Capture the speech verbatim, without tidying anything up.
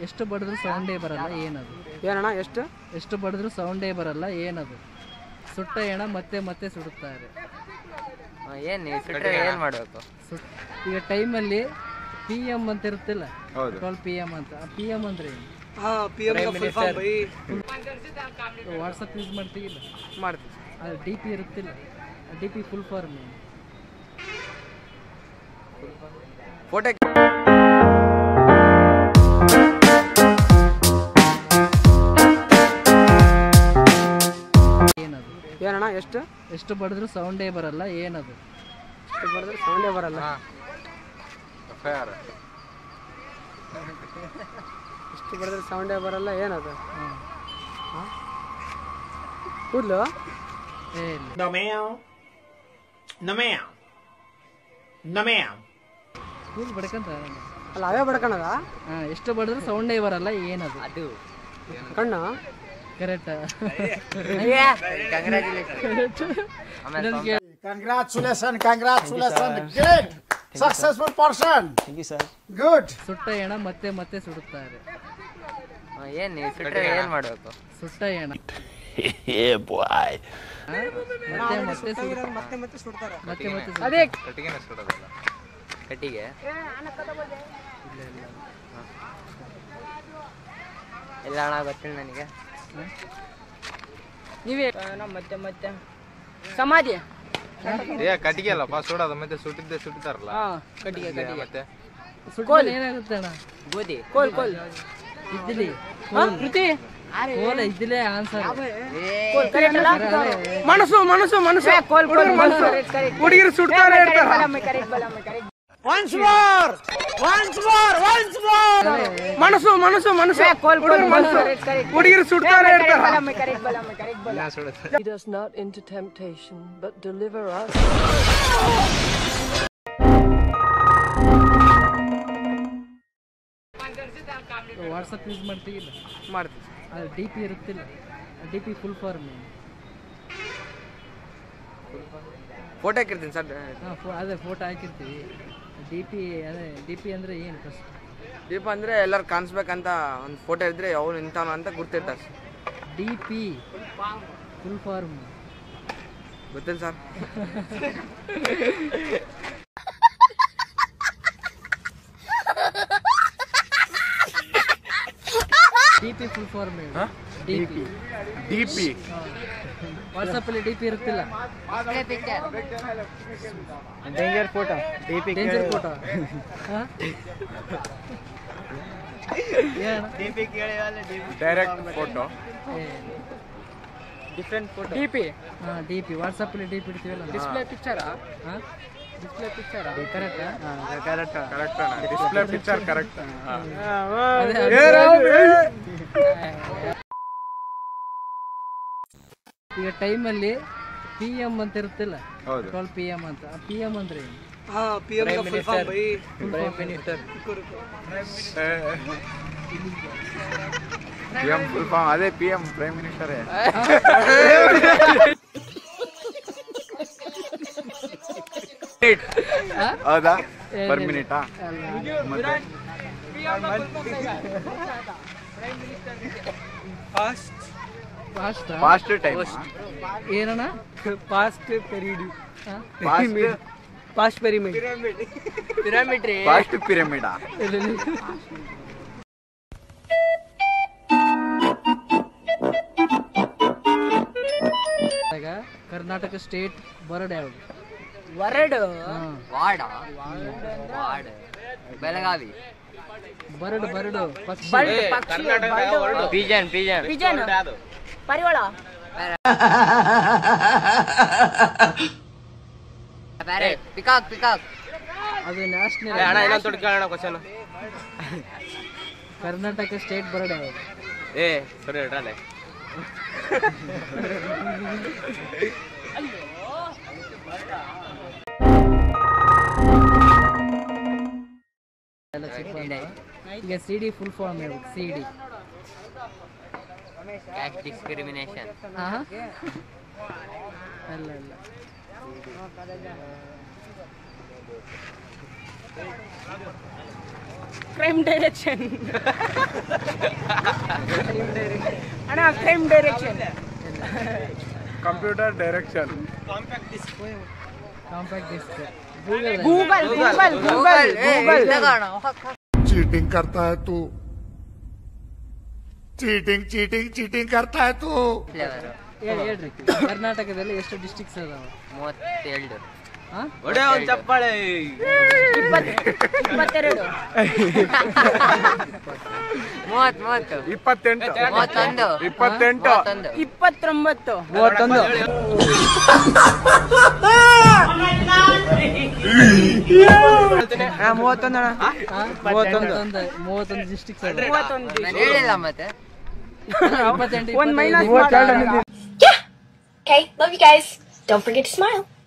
ಎಷ್ಟು ಬಡಿದ್ರು ಸೌಂಡೇ ಬರಲ್ಲ ಏನದು? ಏನಣ್ಣ? ಎಷ್ಟು ಎಷ್ಟು ಬಡಿದ್ರು ಸೌಂಡೇ ಬರಲ್ಲ ಏನದು? ಸುಟ್ಟ ಹೆಣ ಮತ್ತೆ ಮತ್ತೆ ಸುಡುತ್ತಾರೆ. ಏನು ಏನು ಮಾಡಬೇಕು? ಈಗ ಟೈಮಲ್ಲಿ ಪಿ ಎಮ್ ಅಂತ ಇರುತ್ತಿಲ್ಲ, ಟ್ವೆಲ್ ಪಿ ಎಮ್ ಅಂತ. ಪಿ ಎಮ್ ಅಂದ್ರೆ ಏನು? ವಾಟ್ಸಪ್ ಯೂಸ್ ಮಾಡ್ತೀಗಿಲ್ಲ? ಮಾಡ್ತೀವಿ. ಅದು ಡಿ ಪಿ ಇರುತ್ತಿಲ್ಲ, ಡಿ ಪಿ ಫುಲ್ ಫಾರ್ಮ್ ಏನು? ಫೋಟೋ ಏನದು? ಏನಣ್ಣ? ಎಷ್ಟು ಎಷ್ಟು ಬಡಿದ್ರು ಸೌಂಡೇ ಬರಲ್ಲ ಏನದು? ಎಷ್ಟು ಬಡಿದ್ರು ಸೌಂಡೇ ಬರಲ್ಲ. ಎಷ್ಟು ಬಡಿದ್ರೆ ಸೌಂಡೇ ಬರಲ್ಲ ಏನದು? ಕೂದಲು? ಕೂದಲು ಬಡ್ಕಂತ ಅಲ್ಲ, ಅವೇ ಬಡ್ಕಣದ? ಹಾಂ, ಎಷ್ಟು ಬಡಿದ್ರು ಸೌಂಡೇ ಬರಲ್ಲ ಏನದು? ಅದು ಕಣ್ಣು? Correct. Congratulations, congratulations, great, successful person. Thank you, sir. Good. ಸುಟ್ಟ ಹೆಣ ಮತ್ತೆ ಮತ್ತೆ ಸುಡುತ್ತಾರೆ. ಏನು ಸುಟ್ಟರೆ ಏನು ಮಾಡಬೇಕು? ಸುಟ್ಟ ಹೆಣ Yeah, boy. ಮತ್ತೆ ಮತ್ತೆ ಸುಡು- ಮತ್ತೆ ಮತ್ತೆ ಸುಡ್ತಾರೆ. ಮತ್ತೆ ಮತ್ತೆ ಸುಡು- ಅದೇ ಕಟ್ಟಿಗೆನ ಸುಡೋದಲ್ಲ, ಕಟ್ಟಿಗೆ ಇಲ್ಲ ಅಣ್ಣ, ಗೊತ್ತಿಲ್ಲ ನನಗೆ. ನೀವೇ ಮತ್ತೆ ಮತ್ತೆ ಸಮಾಧಿ ಏ ಕಟ್ಟಿಗೆ ಅಲ್ಲಪ್ಪ ಸುಡೋದು, ಮತ್ತೆ ಸುಟ್ಟಿದ್ದೆ ಸುಟ್ಟಿದಾರಲ್ಲ. ಹಾ, ಕಟ್ಟಿಗೆ ಕಟ್ಟಿಗೆ ಮತ್ತೆ ಸುಟ್ಮೇಲೆ ಏನಾಗುತ್ತೆ ಅಣ್ಣ? ಗೋಧಿ ಕೋಲ್ ಕೋಲ್ ಇದ್ದಿಲಿ ಕೃತಿ ಕೋಲ ಇದ್ದಿಲೇ ಆನ್ಸರ್. ಮನಸ್ಸು ಮನಸ್ಸು ಮನಸ್ಸು ಹುಡುಗಿರು ಸುಡ್ತಾರೆ ಹೇಳ್ತಾರ. Once more, once more, once more. ಮನಸ್ಸು ಮನಸ್ಸು ಮನಸ್ಸು ಹುಡುಗಿರು ಸುಡ್ತಾರೆ ಹೇಳ್ತಾರ. Lead us not into temptation, but deliver us. WhatsApp use ಮಾಡ್ತೀಗಿಲ್ಲ? ಮಾಡ್ತೀವಿ. ಅದು ಡಿ ಪಿ ಇರುತ್ತಿಲ್ಲ, ಡಿ ಪಿ ಫುಲ್ ಫಾರ್ಮ್ ಏನು? ಫೋಟೋ ಹಾಕಿರ್ತೀನಿ ಸರ್. ಹಾಂ, ಫೋ ಅದೇ ಫೋಟೋ ಹಾಕಿರ್ತೀವಿ. ಡಿ ಪಿ ಅದೇ ಡಿ ಪಿ ಅಂದರೆ ಏನು ಫಸ್ಟ್? ದೀಪ ಅಂದರೆ ಎಲ್ಲರೂ ಕಾಣಿಸ್ಬೇಕಂತ ಒಂದು ಫೋಟೋ ಇದ್ರೆ ಅವ್ನು ನಿಂತಾನ ಅಂತ ಗುರ್ತಿರ್ತಾರೆ. ಡಿ ಪಿ ಫುಲ್ ಫಾರ್ಮ್ ಗೊತ್ತಿಲ್ಲ sir. D P full form ಏನು? ಡಿ ಪಿ ಡಿ ಪಿ ವಾಟ್ಸಪ್ಪಲ್ಲಿ ಡಿ ಪಿ ಇರುತ್ತಿಲ್ಲ, danger photo. D P danger photo. Direct photo, different photo. D P ಹಾಂ, ಡಿ ಪಿ ವಾಟ್ಸಪ್ಪಲ್ಲಿ ಡಿ ಪಿ ಇಡ್ತೀವಲ್ಲ, display ಪಿಕ್ಚರಾ? ಹಾಂ, display ಪಿಕ್ಚರಾ? ಕರೆಕ್ಟಾ? Correct correct display picture correct. ಈಗ ಟೈಮಲ್ಲಿ ಪಿ ಎಮ್ ಅಂತ ಇರುತ್ತಿಲ್ಲ, ಹೌದು. ಟ್ವೆಲ್ ಪಿ ಎಮ್ ಅಂತ. ಪಿ ಎಮ್ ಅಂದ್ರೆ ಏನು? ಹಾಂ, P M minister. P M full form ಅದೇ ಪಿ ಎಂ ಪ್ರೈಮ್ ಮಿನಿಸ್ಟರೇ. ಹೌದಾ? ಪರ್ ಮಿನಿಟಾ? ಫಾಸ್ಟ್ ಫಾಸ್ಟ್ ಟೈಮ್, ಏನಣ್ಣ? Past period. Fast past pyramid. Pyramid ರೀ. ಫಾಸ್ಟ್ ಪಿರಮಿಡಾ? ಕರ್ನಾಟಕ ಸ್ಟೇಟ್ ಬರ್ಡ್ ಯಾವುದು? ವರ್ಡ್ ವಾಡ ವಾಡ ಬೆಳಗಾವಿ. ಬರ್ಡ್ ಬರ್ಡ್ ಪಕ್ಷಿ. ಪಿಜನ್ ಪಿಜನ್ ಪಿಜನ್ ಪರಿವಾಳ. ಪಿಕಾಕ್ ಪಿಕಾಕ್ ಅದು ನ್ಯಾಷನಲ್. ಕರ್ನಾಟಕ ಸ್ಟೇಟ್ ಬರ್ಡ್ ಯಾವುದು? ಏ ಸರಿ ಹೇಳ್ರಲ್ಲ. ಈಗ ಸಿ ಡಿ ಫುಲ್ ಫಾರ್ಮ್ ಹೇಳ್ಬೇಕು. C D caste discrimination. ಅಲ್ಲ ಅಲ್ಲ, ಕ್ರೈಮ್ ಡೈರೆಕ್ಷನ್ ಅಣ್ಣ crime direction computer direction compact disc Google Google Google Google cheating करता है तू चीटिंग चीटिंग चीटिंग करता है तू ಹೇಳ್ರಿ ಕರ್ನಾಟಕದಲ್ಲಿ ಎಷ್ಟು ಡಿಸ್ಟ್ರಿಕ್ಟ್ಸ್ ಅದಾವ? ಮೂವತ್ತೇಳು. ಒಡೆ ಒಂದು ಚಪ್ಪಾಳೆ. ಇಪ್ಪತ್ತೆರಡು ಮೂವತ್ ಮೂವತ್ತು ಇಪ್ಪತ್ತೆಂಟು ಮೂವತ್ತೊಂದು ಇಪ್ಪತ್ತೆಂಟು ಇಪ್ಪತ್ತೊಂಬತ್ತು ಮೂವತ್ತೊಂದು ಮೂವತ್ತೊಂದು ಅಣ್ಣ ಮೂವತ್ತೊಂದು ಮೂವತ್ತೊಂದು ಡಿಸ್ಟ್ರಿಕ್ಟ್ಸ್ ಅದಾವ. ಮೂವತ್ತೊಂದು ನಾನು ಹೇಳಿಲ್ಲ ಮತ್ತೆ. ಇಪ್ಪತ್ತೆಂಟು ಒಂದ್ ಮೈನಸ್ ಇಪ್ಪತ್ತೈದು ಮಾಡಿ. Okay, love you guys. Don't forget to smile.